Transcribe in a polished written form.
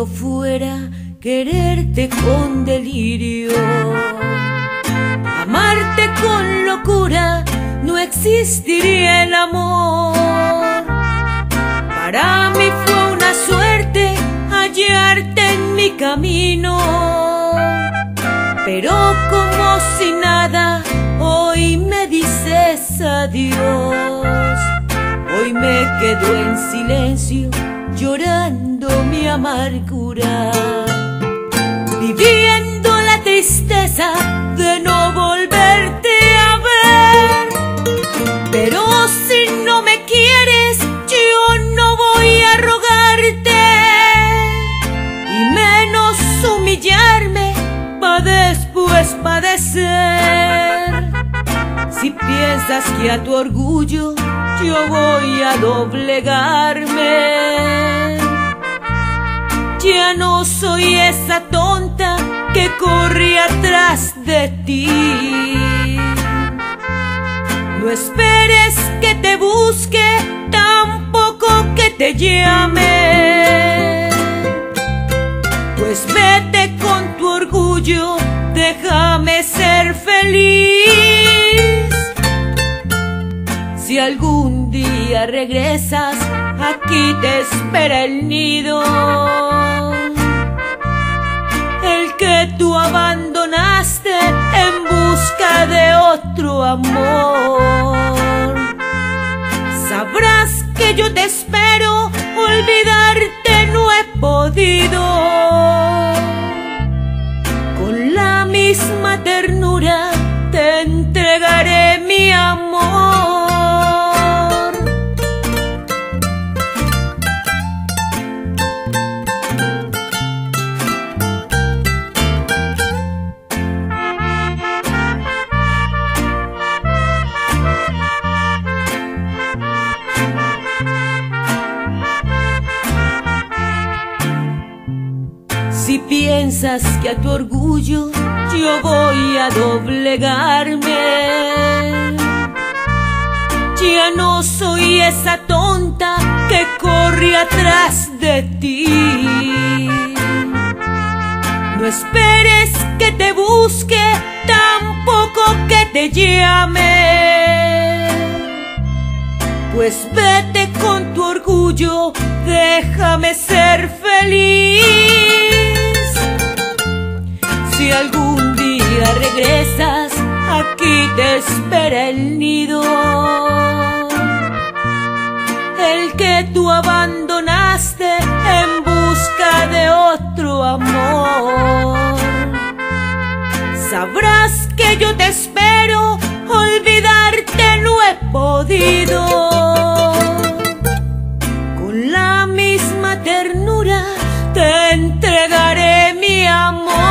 esto fuera quererte con delirio, amarte con locura, no existiría el amor. Para mí fue una suerte hallarte en mi camino, pero como si nada, hoy me dices adiós. Hoy me quedo en silencio, llorando mi amargura, viviendo la tristeza de no volverte a ver. Pero si no me quieres, yo no voy a rogarte, y menos humillarme pa' después padecer. Si piensas que a tu orgullo yo voy a doblegarme, ya no soy esa tonta que corre atrás de ti. No esperes que te busque, tampoco que te llame, pues vete con tu orgullo, déjame ser feliz. Si algún día regresas, aquí te espera el nido, el que tú abandonaste en busca de otro amor. Sabrás que yo te espero, olvidarte no he podido. Con la misma ternura te entregaré mi amor. Si piensas que a tu orgullo yo voy a doblegarme, ya no soy esa tonta que corre atrás de ti. No esperes que te busque, tampoco que te llame, pues vete con tu orgullo, déjame ser feliz. Si algún día regresas, aquí te espera el nido, el que tú abandonaste en busca de otro amor. Sabrás que yo te espero, olvidarte no he podido. Con la misma ternura te entregaré mi amor.